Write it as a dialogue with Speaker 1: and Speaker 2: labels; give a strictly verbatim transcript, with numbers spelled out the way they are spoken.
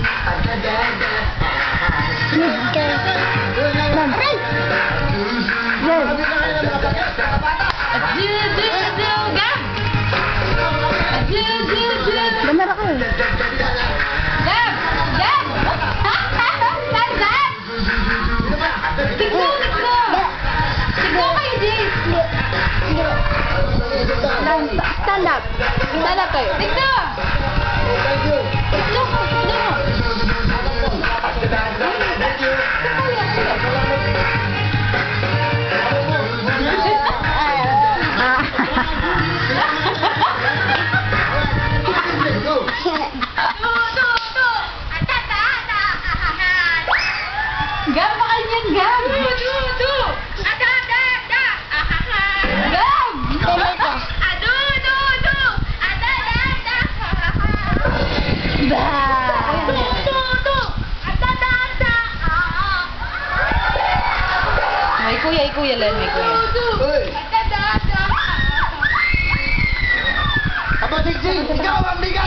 Speaker 1: Bener ako eh.
Speaker 2: Gab! Gab! Gab! Tigno! Tigno! Tigno kayo, Jay!
Speaker 1: Stand up. Stand up kayo.
Speaker 2: Tigno! Tigno ko! Tigno mo! Gab, bakal yan, Gab! Du, du, du! Ada, ada, ada! Gab! Adu, du, du! Ada, ada, ada!
Speaker 1: Ba!
Speaker 2: Du, du, du! Ada, ada, ada! May kuya, may kuya, Len, may kuya.
Speaker 3: Uy!
Speaker 2: Ada, ada, ada!
Speaker 3: Aba, Sigsing! Ikaw ang bigat!